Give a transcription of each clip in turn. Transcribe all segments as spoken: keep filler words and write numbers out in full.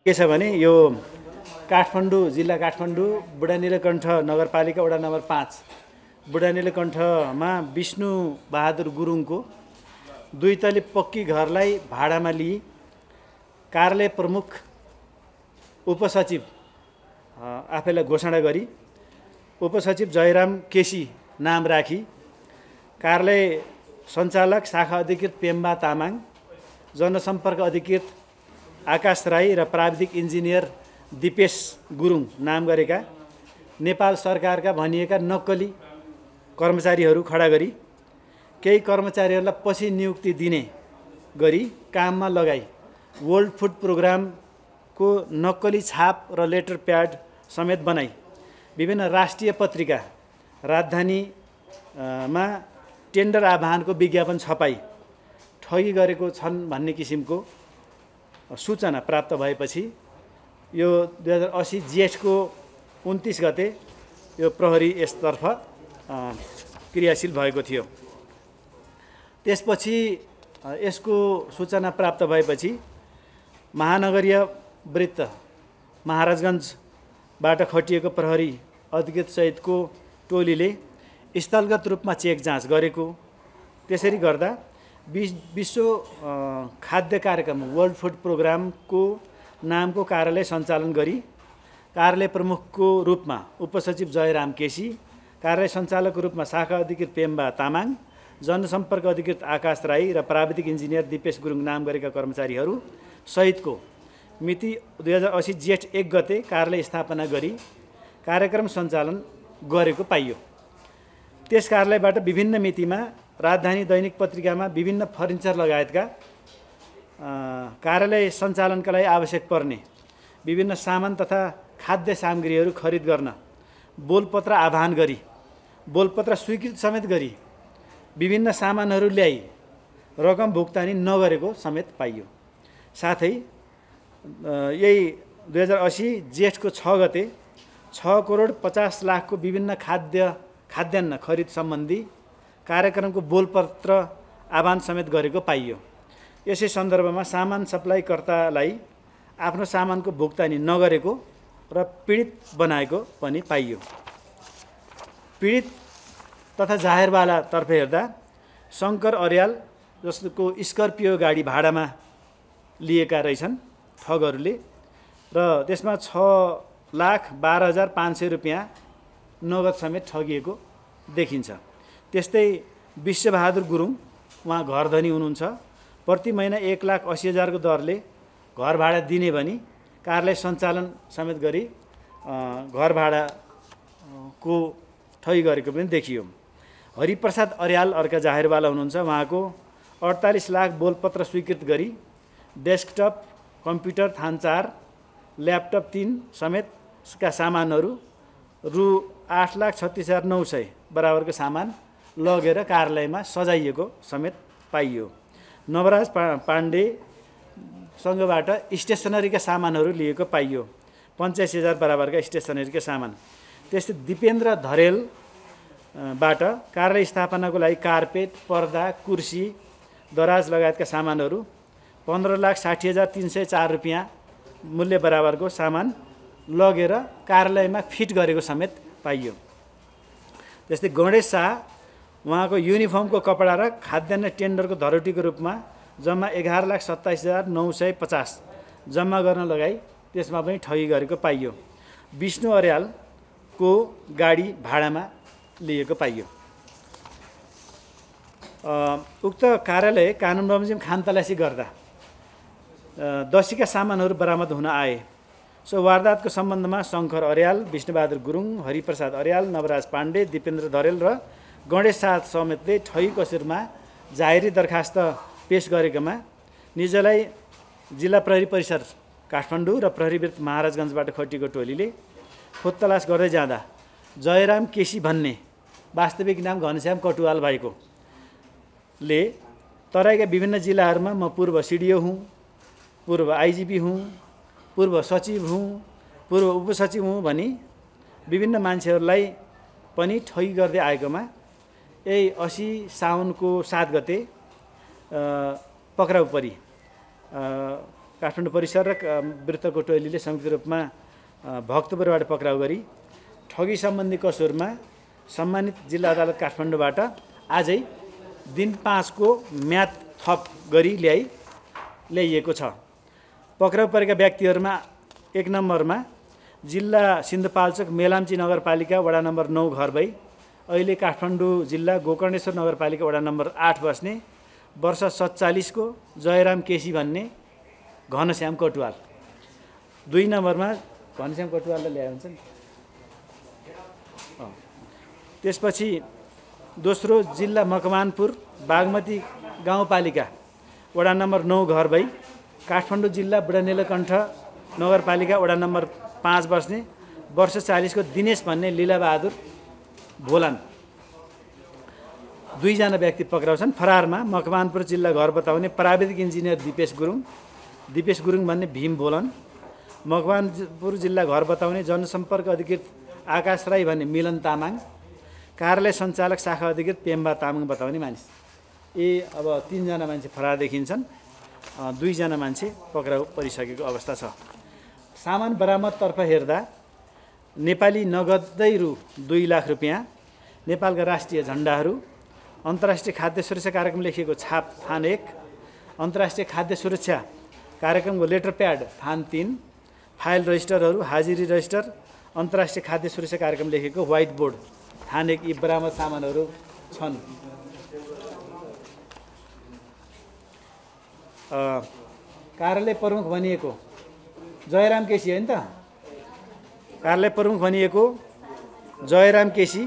के छ भने यो काठमाडौँ जिल्ला काठमाडौँ बुढा नीलकण्ठ नगरपालिका वडा नम्बर पाँच बुढा नीलकण्ठमा विष्णु बहादुर गुरुङको दुई तले पक्की घरलाई भाडामा लिई कार्यालय प्रमुख उपसचिव आफैलाई घोषणा गरी उपसचिव जयराम केसी नाम राखी कार्यालय सञ्चालक शाखा अधिकृत पेम्बा तामाङ, जनसम्पर्क अधिकृत आकाश राई र प्राविधिक इन्जिनियर दिपेश गुरुङ नाम गरेका नेपाल सरकारका भनिएका नक्कली कर्मचारीहरू खडा गरी केही कर्मचारीहरूलाई पछि नियुक्ति दिने गरी काममा लगाई वर्ल्ड फुड प्रोग्रामको नक्कली छाप र लेटर प्याड समेत बनाई विभिन्न राष्ट्रिय पत्रिका राजधानीमा टेन्डर आह्वानको विज्ञापन छपाई ठगी गरेको छन् भन्ने किसिमको सूचना प्राप्त भएपछि यो दुई हजार असी जेठको उन्तिस गते यो प्रहरी यसतर्फ क्रियाशील भएको थियो। त्यसपछि यसको सूचना प्राप्त भएपछि महानगरीय वृत्त महाराजगञ्जबाट खटिएको प्रहरी अधिकृत सहितको टोलीले स्थलगत रूपमा चेक जाँच गरेको, त्यसरी गर्दा विश्व खाद्य कार्यक्रम वर्ल्ड फुड प्रोग्रामको नामको कार्यालय सञ्चालन गरी कार्यालय प्रमुखको रूपमा उपसचिव जयराम केसी, कार्यालय सञ्चालकको रूपमा शाखा अधिकृत पेम्बा तामाङ, जनसम्पर्क अधिकृत आकाश राई र प्राविधिक इन्जिनियर दिपेश गुरुङ नाम गरेका कर्मचारीहरू सहितको मिति दुई हजार असी जेठ एक गते कार्यालय स्थापना गरी कार्यक्रम सञ्चालन गरेको पाइयो। त्यस कार्यालयबाट विभिन्न मितिमा राजधानी दैनिक पत्रिकामा विभिन्न फर्निचर लगायतका कार्यालय सञ्चालनका लागि आवश्यक पर्ने विभिन्न सामान तथा खाद्य सामग्रीहरू खरिद गर्न बोलपत्र आह्वान गरी बोलपत्र स्वीकृत समेत गरी विभिन्न सामानहरू ल्याई रकम भुक्तानी नगरेको समेत पाइयो। साथै यही दुई हजार असी जेठको छ गते छ करोड पचास लाखको विभिन्न खाद्य खाद्यान्न खरिद सम्बन्धी कार्यक्रमको बोलपत्र आह्वान समेत गरेको पाइयो। यसै सन्दर्भमा सामान सप्लाईकर्तालाई आफ्नो सामानको भुक्तानी नगरेको र पीडित बनाएको पनि पाइयो। पीडित तथा जाहेरवालातर्फ हेर्दा शङ्कर अर्याल जसको स्कर्पियो गाडी भाडामा लिएका रहेछन् ठगहरूले र त्यसमा छ लाख बाह्र हजार पाँच सय रुपियाँ नगद समेत ठगिएको देखिन्छ। त्यस्तै विश्वबहादुर गुरुङ उहाँ घर धनी हुनुहुन्छ, प्रति महिना एक लाख अस्सी हजारको दरले घर भाडा दिने भनी कार्यालय सञ्चालन समेत गरी घर भाडाको ठगी गरेको पनि देखियो। हरिप्रसाद अर्याल अर्का जाहेरवाला हुनुहुन्छ, उहाँको अडतालिस लाख बोलपत्र स्वीकृत गरी डेस्कटप कम्प्युटर थान चार ल्यापटप तीन समेतका सामानहरू रु आठ लाख छत्तिस हजार नौ सय बराबरको सामान लगेर कार्यालयमा सजाइएको समेत पाइयो। नवराज पाण्डेसँगबाट स्टेसनरीका सामानहरू लिएको पाइयो, पञ्चासी हजार बराबरका स्टेसनरीका सामान। त्यस्तै दिपेन्द्र धरेलबाट कार्यालय स्थापनाको लागि कार्पेट, पर्दा, कुर्सी, दराज लगायतका सामानहरू पन्ध्र लाख साठी हजार तिन सय चार रुपियाँ मूल्य बराबरको सामान लगेर कार्यालयमा फिट गरेको समेत पाइयो। त्यस्तै गणेश शाह उहाँको युनिफर्मको कपडा र खाद्यान्न टेन्डरको धरोटीको रूपमा जम्मा एघार लाख सत्ताइस हजार नौ सय पचास जम्मा गर्न लगाई त्यसमा पनि ठगी गरेको पाइयो। विष्णु अर्यालको गाडी भाडामा लिएको पाइयो। उक्त कार्यालय कानुन बमोजिम खानतलासी गर्दा दसीका सामानहरू बरामद हुन आए। सो वारदातको सम्बन्धमा शङ्कर अर्याल, विष्णुबहादुर गुरुङ, हरिप्रसाद अर्याल, नवराज पाण्डे, दिपेन्द्र धरेल र गणेश शाह समेतले ठगी कसुरमा जाहेरी दरखास्त पेश गरेकोमा निजलाई जिल्ला प्रहरी परिसर काठमाडौँ र प्रहरी वृत्त महाराजगञ्जबाट खटिएको टोलीले खोजतलास गर्दै जाँदा जयराम केसी भन्ने वास्तविक नाम घनश्याम कटुवाल भएको ले तराईका विभिन्न जिल्लाहरूमा म पूर्व सिडिओ हुँ, पूर्व आइजिपी हुँ, पूर्व सचिव हुँ, पूर्व उपसचिव हुँ भनी विभिन्न मान्छेहरूलाई पनि ठगी गर्दै आएकोमा यही असी साउनको सात गते पक्राउ परी काठमाडौँ परिसर र वृत्तको टोलीले संयुक्त रूपमा भक्तपुरबाट पक्राउ गरी ठगी सम्बन्धी कसुरमा सम्मानित जिल्ला अदालत काठमाडौँबाट आजै दिन पाँचको म्याद थप गरी ल्याइ ल्याइएको छ। पक्राउ परेका व्यक्तिहरूमा एक नम्बरमा जिल्ला सिन्धुपाल्चोक मेलाम्ची नगरपालिका वडा नम्बर नौ घर भई अहिले काठमाडौँ जिल्ला गोकर्णेश्वर नगरपालिका वडा नम्बर आठ बस्ने वर्ष सत्तालिसको जयराम केसी भन्ने घनश्याम कटुवाल। दुई नम्बरमा घनश्याम कटुवाललाई ल्याए हुन्छ नि। त्यसपछि दोस्रो जिल्ला मकवानपुर बागमती गाउँपालिका वडा नम्बर नौ घर भई काठमाडौँ जिल्ला बुढानीलकण्ठ नगरपालिका वडा नम्बर पाँच बस्ने वर्ष चालिसको दिनेश भन्ने लीलाबहादुर भोलान। दुईजना व्यक्ति पक्राउ छन्। फरारमा मकवानपुर जिल्ला घर बताउने प्राविधिक इन्जिनियर दिपेश गुरुङ दिपेश गुरुङ भन्ने भीम बोलन। मकवानपुर जिल्ला घर बताउने जनसम्पर्क अधिकृत आकाश राई भन्ने मिलन तामाङ। कार्यालय सञ्चालक शाखा अधिकृत पेम्बा तामाङ बताउने मानिस। ए अब तीनजना मान्छे फरार देखिन्छन्, दुईजना मान्छे पक्राउ परिसकेको अवस्था छ। सामान बरामदतर्फ हेर्दा नेपाली नगदै रु दुई लाख रुपियाँ, नेपालका राष्ट्रिय झन्डाहरू, अन्तर्राष्ट्रिय खाद्य सुरक्षा कार्यक्रम लेखिएको छाप थान एक, अन्तर्राष्ट्रिय खाद्य सुरक्षा कार्यक्रमको लेटर प्याड थान तीन, फाइल रजिस्टरहरू, हाजिरी रजिस्टर, अन्तर्राष्ट्रिय खाद्य सुरक्षा कार्यक्रम लेखेको व्हाइट बोर्ड थान एक, यी बरामद सामानहरू छन्। कार्यालय प्रमुख भनिएको जयराम केसी होइन त? कार्यालय प्रमुख भनिएको जयराम केसी,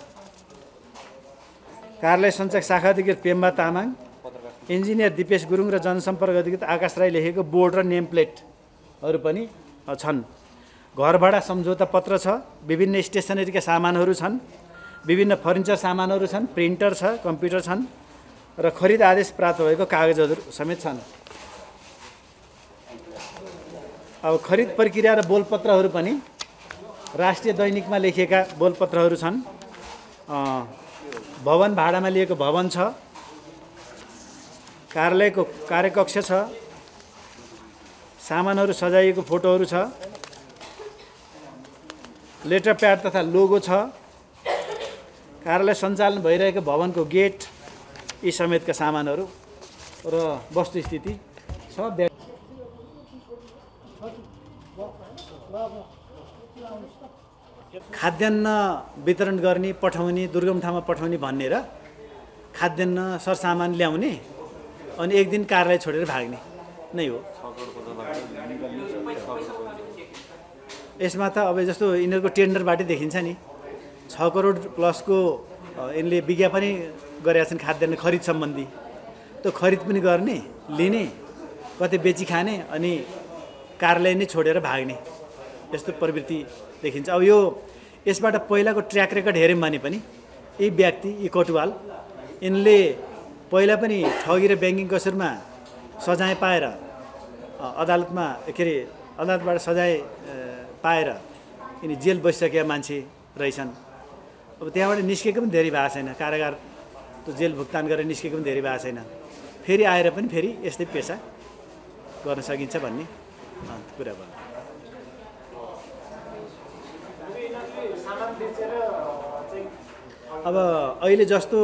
कार्यालय सञ्चालक शाखा अधिकृत पेम्बा तामाङ, इन्जिनियर दिपेश गुरुङ र जनसम्पर्क अधिकृत आकाश राई लेखेको बोर्ड र नेम प्लेटहरू पनि छन्। घर भाडा सम्झौता पत्र छ, विभिन्न स्टेसनरीका सामानहरू छन्, विभिन्न फर्निचर सामानहरू छन्, प्रिन्टर छ, कम्प्युटर छन् र खरिद आदेश प्राप्त भएको कागजहरू समेत छन्। अब खरिद प्रक्रिया र बोलपत्रहरू पनि राष्ट्रिय दैनिकमा लेखिएका बोलपत्रहरू छन्। भवन भाडामा लिएको भवन छ, कार्यालयको कार्यकक्ष छ, सामानहरू सजाइएको फोटोहरू छ, लेटर प्याड तथा लोगो छ, कार्यालय सञ्चालन भइरहेको भवनको गेट, यी समेतका सामानहरू र वस्तुस्थिति छ। खाद्यान्न वितरण गर्ने, पठाउने, दुर्गम ठाउँमा पठाउने भन्ने र खाद्यान्न सरसामान ल्याउने अनि एक दिन कार्यालय छोडेर भाग्ने नै हो। यसमा त अब जस्तो यिनीहरूको टेन्डरबाटै देखिन्छ नि, छ करोड प्लसको यिनले विज्ञापनै गरेका छन् खाद्यान्न खरिद सम्बन्धी। त्यो खरिद पनि गर्ने, लिने, कतै बेची खाने अनि कार्यालय नै छोडेर भाग्ने, यस्तो प्रवृत्ति देखिन्छ। अब यो यसबाट पहिलाको ट्र्याक रेकर्ड हेऱ्यौँ भने पनि यी व्यक्ति, यी कटुवाल, यिनले पहिला पनि ठगी र ब्याङ्किङ कसुरमा सजाय पाएर अदालतमा के अरे अदालतबाट सजाय पाएर यिनी जेल बसिसकेका मान्छे रहेछन्। अब त्यहाँबाट निस्केको पनि धेरै भएको छैन, कारागार त्यो जेल भुक्तान गरेर निस्केको पनि धेरै भएको छैन। फेरि आएर पनि फेरि यस्तै पेसा गर्न सकिन्छ भन्ने कुरा भयो। अब अहिले जस्तो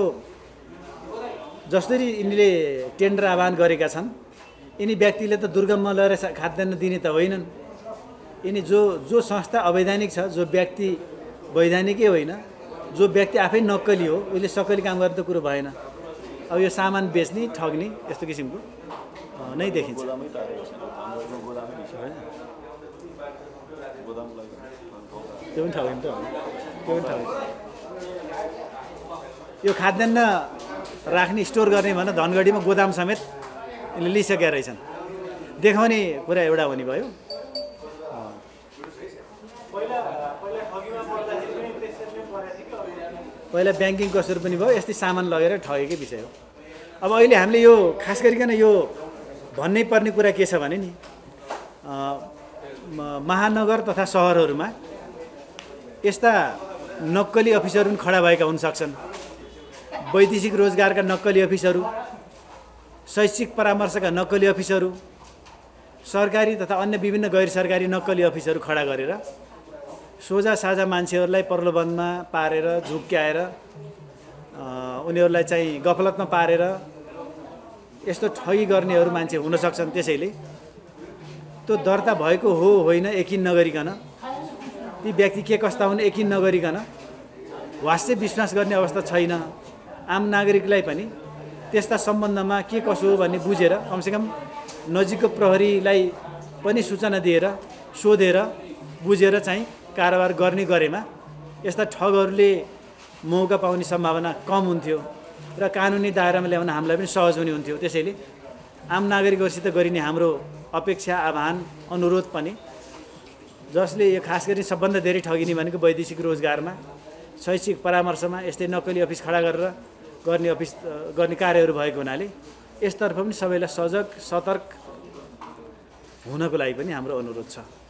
जसरी यिनीले टेन्डर आह्वान गरेका छन्, यिनी व्यक्तिले त दुर्गममा लगेर खाद्यान्न दिने त होइनन्। यिनी जो जो संस्था अवैधानिक छ, जो व्यक्ति वैधानिकै होइन, जो व्यक्ति आफै नक्कली हो, उसले सक्कली काम गर्ने त कुरो भएन। अब यो सामान बेच्ने, ठग्ने, यस्तो किसिमको नै देखिन्छ। त्यो पनि ठग्यो नि त, त्यो पनि ठग्यो। यो खाद्यान्न राख्ने, स्टोर गर्ने भनेर धनगढीमा गोदाम समेत यिनले लिइसकेका रहेछन्। देखाउने कुरा एउटा हुने भयो। पहिला ब्याङ्किङ कसरी पनि भयो, यस्तै सामान लगेर ठगेकै विषय हो। अब अहिले हामीले यो खास गरिकन यो भन्नै पर्ने कुरा के छ भने नि, महानगर तथा सहरहरूमा यस्ता नक्कली अफिसहरू पनि खडा भएका हुन सक्छन्। वैदेशिक रोजगारका नक्कली अफिसहरू, शैक्षिक परामर्शका नक्कली अफिसहरू, सरकारी तथा अन्य विभिन्न गैर सरकारी नक्कली अफिसहरू खडा गरेर सोझा साझा मान्छेहरूलाई प्रलोभनमा पारेर झुक्क्याएर उनीहरूलाई चाहिँ गफलतमा पारेर यस्तो ठगी गर्नेहरू मान्छे हुन सक्छन्। त्यसैले त्यो दर्ता भएको हो होइन यकिन नगरिकन, ती व्यक्ति के कस्ता हुन् यकिन नगरिकन वास्तै विश्वास गर्ने अवस्था छैन। आम नागरिकलाई पनि त्यस्ता सम्बन्धमा के कसो हो भन्ने बुझेर कमसेकम नजिकको प्रहरीलाई पनि सूचना दिएर सोधेर बुझेर चाहिँ कारोबार गर्ने गरेमा यस्ता ठगहरूले मौका पाउने सम्भावना कम हुन्थ्यो र कानुनी दायरामा ल्याउन हामीलाई पनि सहज हुने हुन्थ्यो। त्यसैले आम नागरिकहरूसित गरिने हाम्रो अपेक्षा, आह्वान, अनुरोध पनि जसले यो खास गरी सबभन्दा धेरै ठगिने भनेको वैदेशिक रोजगारमा, शैक्षिक परामर्शमा यस्तै नक्कली अफिस खडा गरेर गर्ने अफिस गर्ने कार्यहरू भएको हुनाले यसतर्फ पनि सबैलाई सजग, सतर्क हुनको लागि पनि हाम्रो अनुरोध छ।